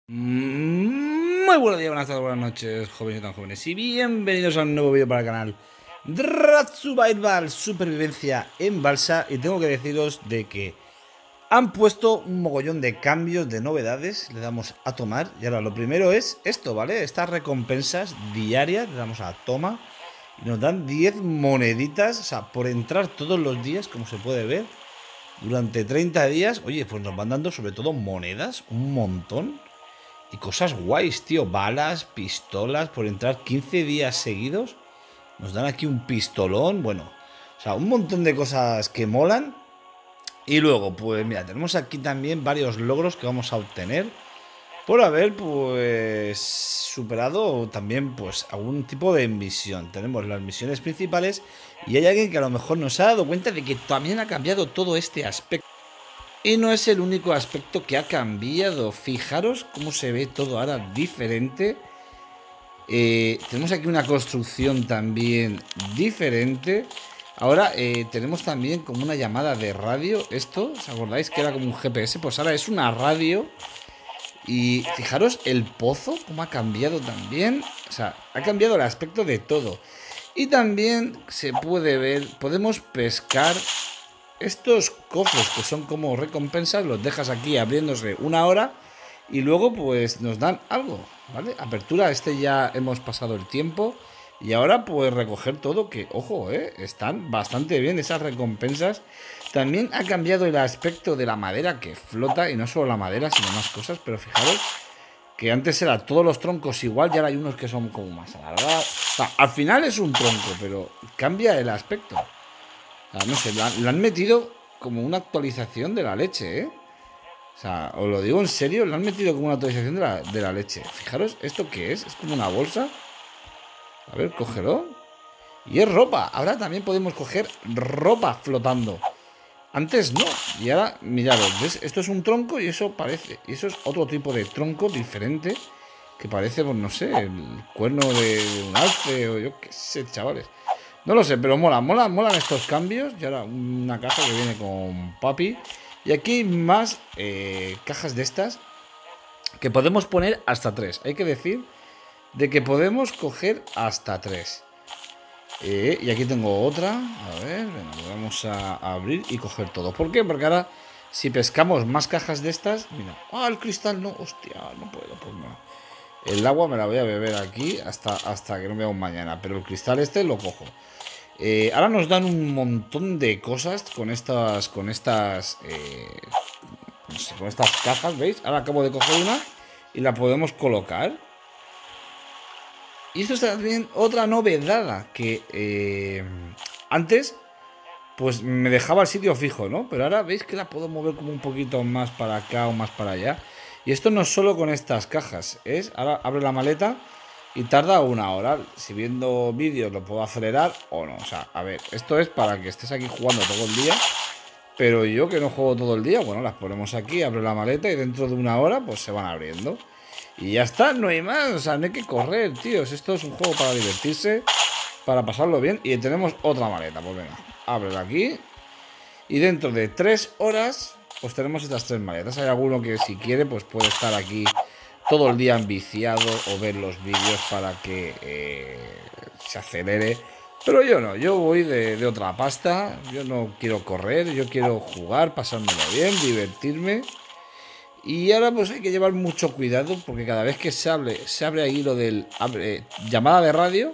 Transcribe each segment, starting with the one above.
Muy buenos días, buenas tardes, buenas noches, jóvenes y tan jóvenes, y bienvenidos a un nuevo vídeo para el canal Rat Survival Supervivencia en Balsa. Y tengo que deciros de que han puesto un mogollón de cambios, de novedades. Le damos a tomar y ahora lo primero es esto, ¿vale? Estas recompensas diarias, le damos a toma y nos dan 10 moneditas, o sea, por entrar todos los días, como se puede ver, durante 30 días. Oye, pues nos van dando sobre todo monedas, un montón. Y cosas guays, tío. Balas, pistolas, por entrar 15 días seguidos. Nos dan aquí un pistolón. Bueno, o sea, un montón de cosas que molan. Y luego, pues mira, tenemos aquí también varios logros que vamos a obtener por haber, pues, superado también, pues, algún tipo de misión. Tenemos las misiones principales y hay alguien que a lo mejor nos ha dado cuenta de que también ha cambiado todo este aspecto. Y no es el único aspecto que ha cambiado. Fijaros cómo se ve todo ahora diferente. Tenemos aquí una construcción también diferente. Ahora tenemos también como una llamada de radio. Esto, ¿os acordáis que era como un GPS? Pues ahora es una radio. Y fijaros el pozo, cómo ha cambiado también. O sea, ha cambiado el aspecto de todo. Y también se puede ver, podemos pescar estos cofres que son como recompensas. Los dejas aquí abriéndose una hora y luego pues nos dan algo, ¿vale? Apertura, ya hemos pasado el tiempo. Y ahora pues recoger todo, que ojo, están bastante bien esas recompensas. También ha cambiado el aspecto de la madera que flota, y no solo la madera, sino más cosas. Pero fijaros que antes eran todos los troncos igual, y ahora hay unos que son como más alargados. O sea, al final es un tronco, pero cambia el aspecto. O sea, no sé, le han metido como una actualización de la leche, ¿eh? O sea, os lo digo en serio, le han metido como una actualización de la leche. Fijaros, ¿esto qué es? Es como una bolsa. A ver, cógelo. Y es ropa. Ahora también podemos coger ropa flotando. Antes no. Y ahora, miraros, ¿ves? Esto es un tronco y eso parece. Y eso es otro tipo de tronco diferente. Que parece, pues no sé, el cuerno de un alce o yo qué sé, chavales. No lo sé, pero molan estos cambios. Y ahora una caja que viene con papi. Y aquí hay más cajas de estas que podemos poner hasta 3. Hay que decir de que podemos coger hasta 3. Y aquí tengo otra. A ver, venga, vamos a abrir y coger todo. ¿Por qué? Porque ahora, si pescamos más cajas de estas... Mira, el cristal no, hostia, no puedo, pues no. El agua me la voy a beber aquí hasta que no me veamos mañana. Pero el cristal este lo cojo. Ahora nos dan un montón de cosas con estas no sé, con estas cajas, ¿veis? Ahora acabo de coger una y la podemos colocar. Y esto es también otra novedad, que antes pues me dejaba el sitio fijo, ¿no? Pero ahora veis que la puedo mover como un poquito más para acá o más para allá. Y esto no es solo con estas cajas, ahora abre la maleta y tarda una hora. Si viendo vídeos lo puedo acelerar o no. O sea, a ver, esto es para que estés aquí jugando todo el día. Pero yo que no juego todo el día, bueno, las ponemos aquí, abre la maleta y dentro de una hora pues se van abriendo. Y ya está, no hay más, o sea, no hay que correr, tíos. Esto es un juego para divertirse, para pasarlo bien. Y tenemos otra maleta, pues venga, ábrela aquí. Y dentro de 3 horas, pues tenemos estas 3 maletas. Hay alguno que si quiere, pues puede estar aquí todo el día enviciado o ver los vídeos para que se acelere. Pero yo no, yo voy de otra pasta. Yo no quiero correr, yo quiero jugar, pasármelo bien, divertirme. Y ahora pues hay que llevar mucho cuidado porque cada vez que se abre ahí lo del llamada de radio,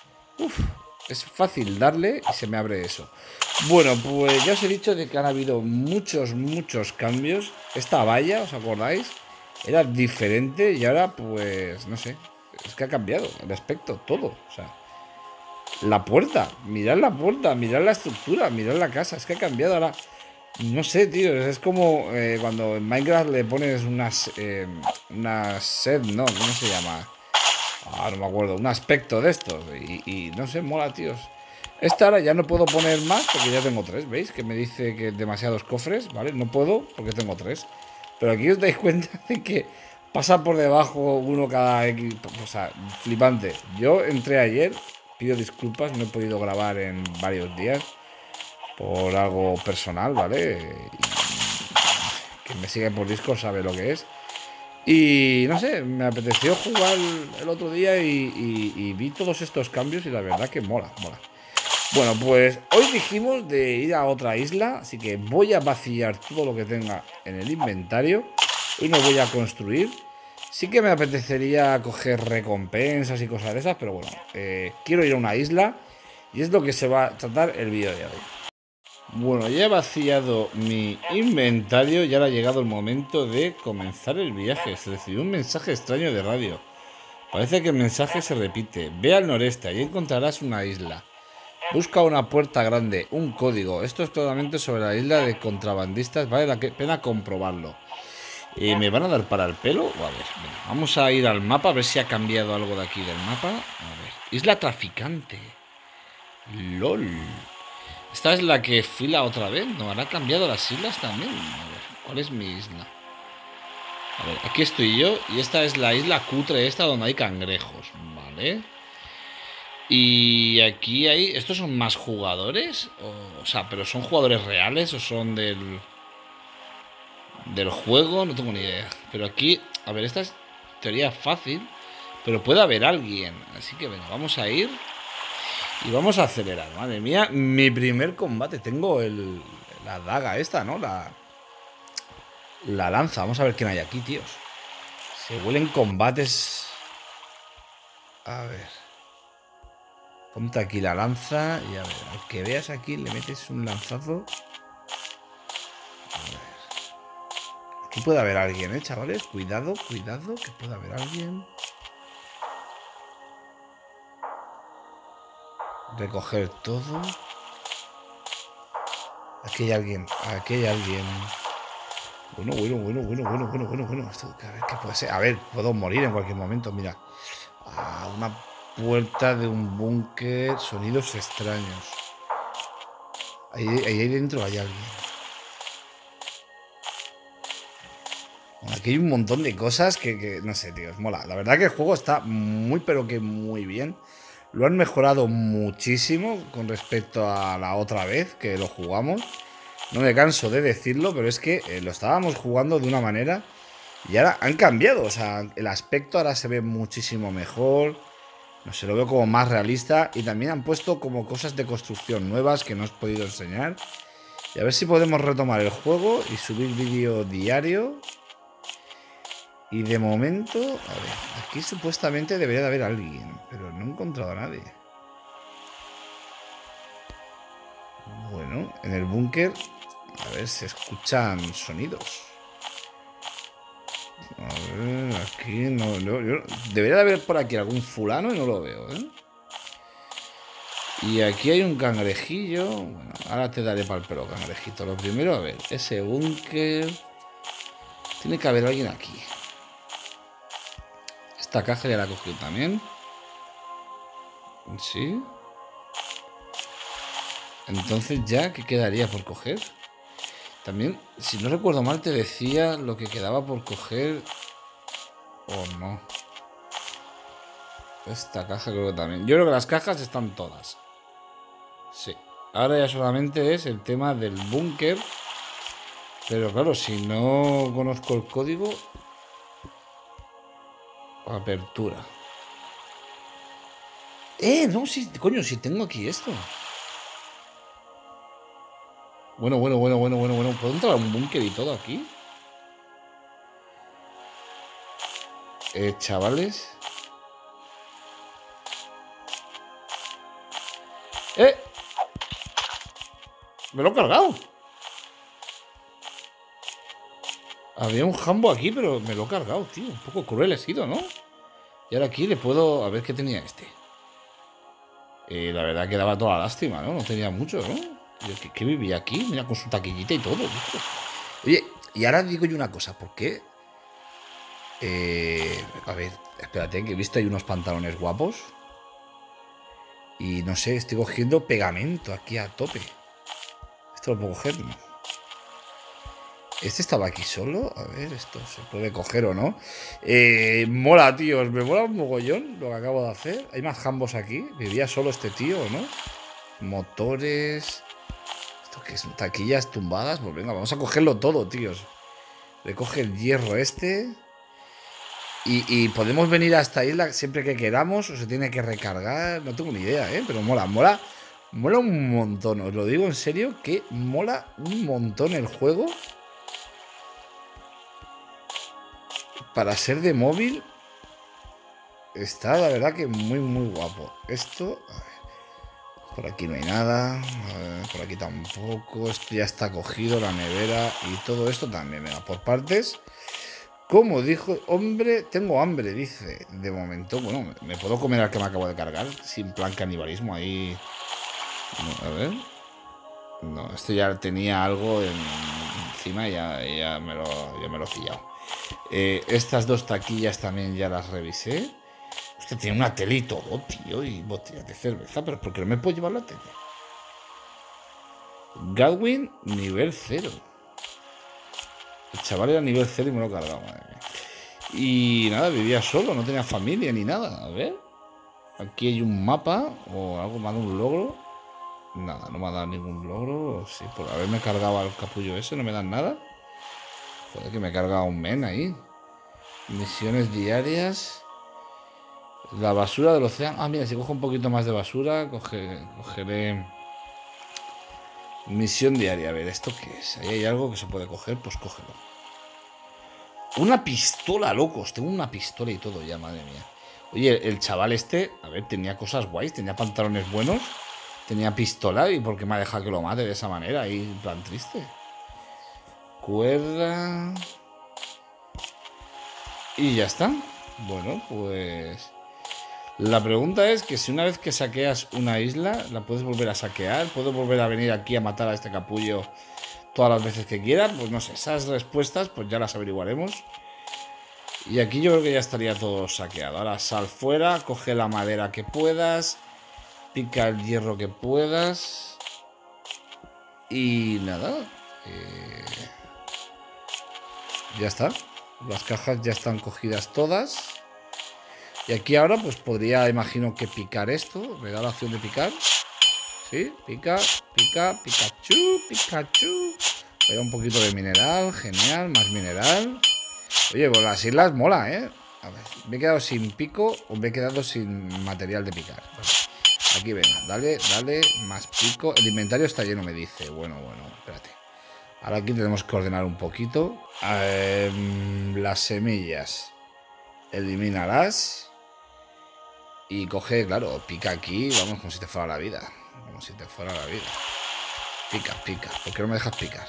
es fácil darle y se me abre eso. Bueno, pues ya os he dicho de que han habido muchos cambios. Esta valla, ¿os acordáis? Era diferente y ahora pues no sé, es que ha cambiado el aspecto, todo. O sea, la puerta, mirad la estructura, mirad la casa, es que ha cambiado ahora. No sé, tío, es como cuando en Minecraft le pones unas set, ¿no? ¿Cómo se llama? No me acuerdo, un aspecto de estos. Y no sé, mola, tíos. Esta ahora ya no puedo poner más porque ya tengo 3, ¿veis? Que me dice que demasiados cofres, ¿vale? No puedo porque tengo 3. Pero aquí os dais cuenta de que pasa por debajo uno cada X. O sea, flipante. Yo entré ayer, pido disculpas, no he podido grabar en varios días por algo personal, ¿vale? Y quien me sigue por Discord sabe lo que es. Y no sé, me apeteció jugar el otro día y vi todos estos cambios y la verdad que mola, mola. Bueno, pues hoy dijimos de ir a otra isla, así que voy a vaciar todo lo que tenga en el inventario. Hoy no voy a construir. Sí que me apetecería coger recompensas y cosas de esas, pero bueno, quiero ir a una isla y es lo que se va a tratar el vídeo de hoy. Bueno, ya he vaciado mi inventario y ahora ha llegado el momento de comenzar el viaje. Se recibió un mensaje extraño de radio. Parece que el mensaje se repite. Ve al noreste, allí encontrarás una isla. Busca una puerta grande, un código. Esto es claramente sobre la isla de contrabandistas. Vale la pena comprobarlo. ¿Me van a dar para el pelo? O a ver, venga, vamos a ir al mapa a ver si ha cambiado algo de aquí del mapa. A ver, isla traficante. LOL. Esta es la que fui la otra vez. ¿No habrá cambiado las islas también? A ver, ¿cuál es mi isla? A ver, aquí estoy yo y esta es la isla cutre esta donde hay cangrejos. Vale. Y aquí hay... ¿Estos son más jugadores? O sea, ¿pero son jugadores reales o son del juego? No tengo ni idea. Pero aquí... A ver, esta es teoría fácil. Pero puede haber alguien. Así que venga, vamos a ir. Y vamos a acelerar. Madre mía, mi primer combate. Tengo la daga esta, ¿no? La lanza. Vamos a ver quién hay aquí, tíos. Se huelen combates... A ver... Ponte aquí la lanza y a ver, al que veas aquí le metes un lanzazo. A ver. Aquí puede haber alguien, chavales. Cuidado, cuidado, que puede haber alguien. Recoger todo. Aquí hay alguien, aquí hay alguien. Bueno. Esto, a ver, ¿qué puede ser? A ver, puedo morir en cualquier momento, mira. Una puerta de un búnker, sonidos extraños. Ahí dentro hay alguien. Bueno, aquí hay un montón de cosas que no sé, tío, mola. La verdad que el juego está muy, pero que muy bien. Lo han mejorado muchísimo con respecto a la otra vez que lo jugamos. No me canso de decirlo, pero es que lo estábamos jugando de una manera y ahora han cambiado. O sea, el aspecto ahora se ve muchísimo mejor. No sé, lo veo como más realista. Y también han puesto como cosas de construcción nuevas que no os he podido enseñar. Y a ver si podemos retomar el juego y subir vídeo diario. Y de momento, a ver, aquí supuestamente debería de haber alguien, pero no he encontrado a nadie. Bueno, en el búnker, a ver, se escuchan sonidos. A ver, aquí no, debería de haber por aquí algún fulano y no lo veo, ¿eh? Y aquí hay un cangrejillo. Bueno, ahora te daré para el pelo, cangrejito. Lo primero, a ver, ese búnker. Tiene que haber alguien aquí. Esta caja ya la he cogido también. Sí. Entonces ya, ¿qué quedaría por coger? También, si no recuerdo mal, te decía lo que quedaba por coger. O no. Esta caja creo que también. Yo creo que las cajas están todas. Sí. Ahora ya solamente es el tema del búnker. Pero claro, si no conozco el código... Apertura. No, sí, coño, si tengo aquí esto. Bueno. ¿Puedo entrar a un búnker y todo aquí? Chavales. Me lo he cargado. Había un jambo aquí, pero me lo he cargado, tío. Un poco cruel he sido, ¿no? Y ahora aquí le puedo... A ver qué tenía este. La verdad que daba toda la lástima, ¿no? No tenía mucho, ¿no? ¿Qué vivía aquí? Mira, con su taquillita y todo. ¿Viste? Oye, y ahora digo yo una cosa. ¿Por qué? A ver, espérate, que he visto ahí unos pantalones guapos. Y no sé, estoy cogiendo pegamento aquí a tope. Esto lo puedo coger, ¿no? ¿Este estaba aquí solo? A ver, esto se puede coger o no. Mola, tíos. Me mola un mogollón lo que acabo de hacer. Hay más jambos aquí. ¿Vivía solo este tío o no? Motores. ¿Esto qué es? Taquillas tumbadas. Pues venga, vamos a cogerlo todo, tíos. Recoge el hierro este. Y podemos venir a esta isla siempre que queramos o se tiene que recargar. No tengo ni idea, ¿eh? Pero mola un montón. Os lo digo en serio que mola un montón el juego. Para ser de móvil está la verdad que muy guapo. Esto, a ver, por aquí no hay nada, por aquí tampoco. Esto ya está cogido, la nevera y todo esto también. Venga, por partes. Como dijo, hombre, tengo hambre, dice. De momento, bueno, me puedo comer al que me acabo de cargar. Sin plan canibalismo ahí. No, a ver. No, esto ya tenía algo encima y ya me lo he pillado. Estas dos taquillas también ya las revisé. Usted tiene una tele y todo, tío, y botellas de cerveza, pero ¿por qué no me puedo llevar la tele? Godwin, nivel 0. El chaval era nivel 0 y me lo he cargado, madre mía. Y nada, vivía solo, no tenía familia ni nada. A ver. Aquí hay un mapa o algo, me ha dado un logro. Nada, no me ha dado ningún logro. Sí, por haberme cargado al capullo ese, no me dan nada. Joder, que me he cargado un men ahí. Misiones diarias. La basura del océano. Ah, mira, si cojo un poquito más de basura, cogeré. Misión diaria. A ver, ¿esto qué es? Ahí hay algo que se puede coger, pues cógelo. Una pistola, locos. Tengo una pistola y todo ya, madre mía. Oye, el chaval este, a ver, tenía cosas guays, tenía pantalones buenos, tenía pistola. ¿Y por qué me ha dejado que lo mate de esa manera? Ahí, en plan triste. Cuerda. Y ya está. Bueno, pues... La pregunta es que si una vez que saqueas una isla, ¿la puedes volver a saquear? ¿Puedo volver a venir aquí a matar a este capullo todas las veces que quiera? Pues no sé, esas respuestas pues ya las averiguaremos. Y aquí yo creo que ya estaría todo saqueado. Ahora sal fuera, coge la madera que puedas, pica el hierro que puedas. Y nada. Ya está. Las cajas ya están cogidas todas. Y aquí ahora pues podría, imagino que picar esto. Me da la opción de picar. Sí, pica, Pikachu, Pikachu. Me da un poquito de mineral, genial, más mineral. Oye, pues las islas mola, ¿eh? A ver, me he quedado sin pico o me he quedado sin material de picar. Vale. Aquí, venga, dale, más pico. El inventario está lleno, me dice. Bueno, espérate. Ahora aquí tenemos que ordenar un poquito. Las semillas. Elimínalas. Y coge, claro, pica aquí, vamos, como si te fuera la vida. Como si te fuera la vida. Pica. ¿Por qué no me dejas picar?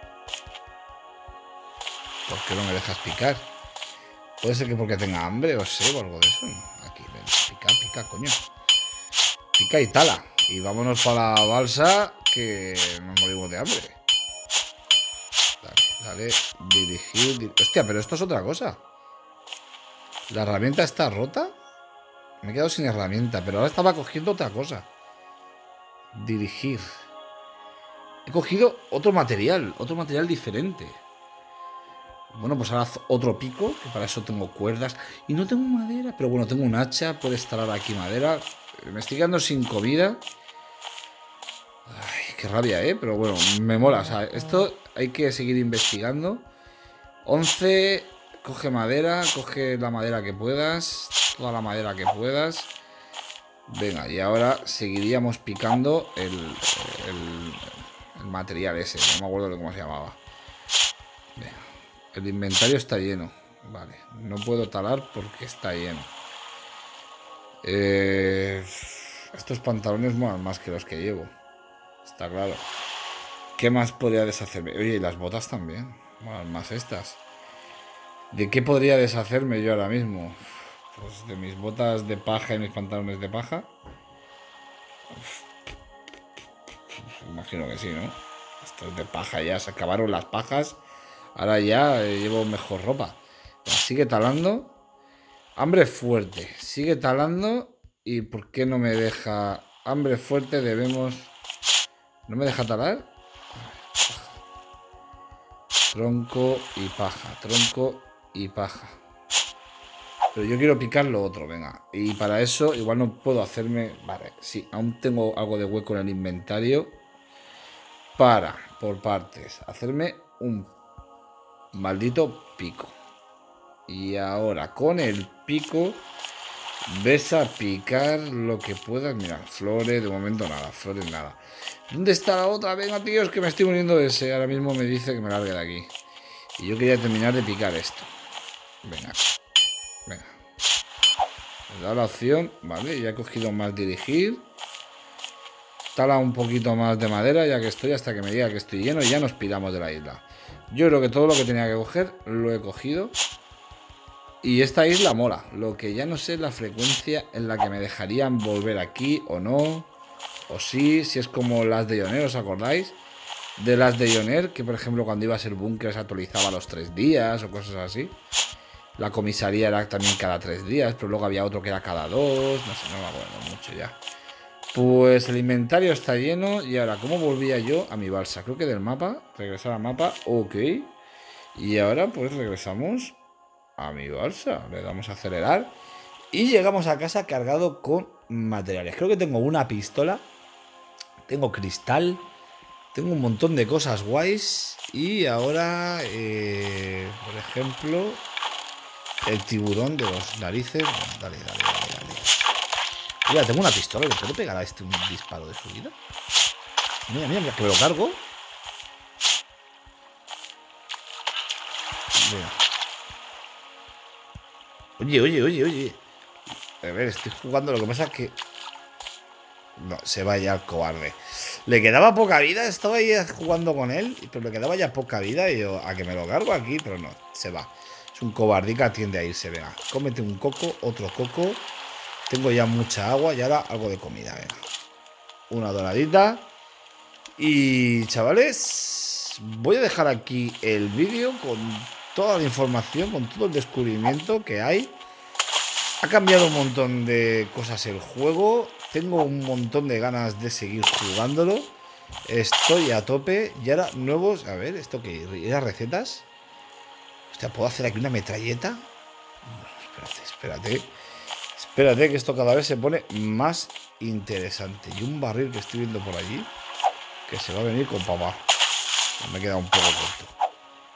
¿Por qué no me dejas picar? Puede ser que porque tenga hambre o sé, o algo de eso, ¿no? Aquí, ven, pica, coño. Pica y tala. Y vámonos para la balsa, que nos morimos de hambre. Dale, dirigir. Hostia, pero esto es otra cosa. ¿La herramienta está rota? Me he quedado sin herramienta, pero ahora estaba cogiendo otra cosa. Dirigir. He cogido otro material diferente. Bueno, pues ahora otro pico, que para eso tengo cuerdas. Y no tengo madera, pero bueno, tengo un hacha, puedo instalar aquí madera. Me estoy quedando sin comida. Ay, qué rabia, ¿eh? Pero bueno, me mola. O sea, esto hay que seguir investigando. 11, coge madera, coge la madera que puedas. Toda la madera que puedas. Venga, y ahora seguiríamos picando el material ese. No me acuerdo de cómo se llamaba. Venga. El inventario está lleno. Vale, no puedo talar porque está lleno. Estos pantalones molan más que los que llevo. Está claro. ¿Qué más podría deshacerme? Oye, y las botas también. Molan más estas. ¿De qué podría deshacerme yo ahora mismo? Pues de mis botas de paja y mis pantalones de paja. Imagino que sí, ¿no? Esto es de paja ya. Se acabaron las pajas. Ahora ya llevo mejor ropa. Sigue talando. Hambre fuerte. Sigue talando. ¿Y por qué no me deja? Hambre fuerte debemos... ¿No me deja talar? Tronco y paja. Tronco y paja. Pero yo quiero picar lo otro, venga. Y para eso igual no puedo hacerme... Vale, sí, aún tengo algo de hueco en el inventario. Por partes, hacerme un maldito pico. Y ahora con el pico ves a picar lo que puedas. Mira, flores, de momento nada, flores nada. ¿Dónde está la otra? Venga, tíos, que me estoy muriendo de ese. Ahora mismo me dice que me largue de aquí. Y yo quería terminar de picar esto. Venga, venga. Me da la opción, vale, ya he cogido más dirigir. Tala un poquito más de madera ya que estoy, hasta que me diga que estoy lleno y ya nos piramos de la isla. Yo creo que todo lo que tenía que coger lo he cogido. Y esta isla mola. Lo que ya no sé es la frecuencia en la que me dejarían volver aquí o no. O sí, si es como las de Ioner, ¿os acordáis? De las de Ioner, que por ejemplo cuando ibas al búnker se actualizaba a los 3 días o cosas así. La comisaría era también cada 3 días, pero luego había otro que era cada 2. No sé, no me acuerdo mucho ya. Pues el inventario está lleno. Y ahora, ¿cómo volvía yo a mi balsa? Creo que del mapa. Regresar al mapa. Ok. Y ahora pues regresamos a mi balsa. Le damos a acelerar. Y llegamos a casa cargado con materiales. Creo que tengo una pistola. Tengo cristal. Tengo un montón de cosas guays. Y ahora, por ejemplo, el tiburón de los narices. Bueno, dale. Mira, tengo una pistola. ¿Le puedo pegar a este un disparo de subida? Mira, que me lo cargo. Mira. Oye. A ver, estoy jugando. Lo que pasa es que... No, se va ya el cobarde. Le quedaba poca vida. Estaba ahí jugando con él. Pero le quedaba ya poca vida. Y yo, a que me lo cargo aquí. Pero no, se va. Es un cobardica, tiende a irse. Venga, cómete un coco, otro coco. Tengo ya mucha agua y ahora algo de comida. Venga. Una doradita. Y chavales, voy a dejar aquí el vídeo con toda la información, con todo el descubrimiento que hay. Ha cambiado un montón de cosas el juego. Tengo un montón de ganas de seguir jugándolo. Estoy a tope. Y ahora nuevos... A ver, ¿esto qué? ¿Las recetas? Hostia, ¿puedo hacer aquí una metralleta? No, espérate. Espérate, que esto cada vez se pone más interesante. Y un barril que estoy viendo por allí, que se va a venir con papá. Me queda un poco corto.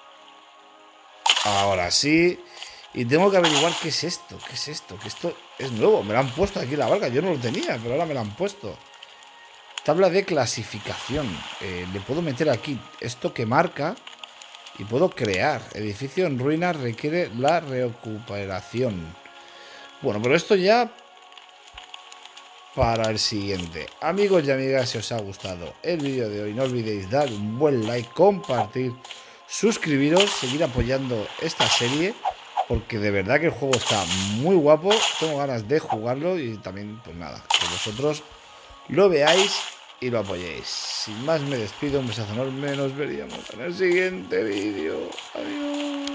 Ahora sí. Y tengo que averiguar qué es esto. Que esto es nuevo. Me lo han puesto aquí en la barca. Yo no lo tenía, pero ahora me lo han puesto. Tabla de clasificación. Le puedo meter aquí esto que marca. Y puedo crear. Edificio en ruinas requiere la recuperación. Bueno, pero esto ya para el siguiente. Amigos y amigas, si os ha gustado el vídeo de hoy, no olvidéis dar un buen like, compartir, suscribiros, seguir apoyando esta serie, porque de verdad que el juego está muy guapo. Tengo ganas de jugarlo y también, pues nada, que vosotros lo veáis y lo apoyéis. Sin más me despido, un besazo enorme, nos veríamos en el siguiente vídeo. Adiós.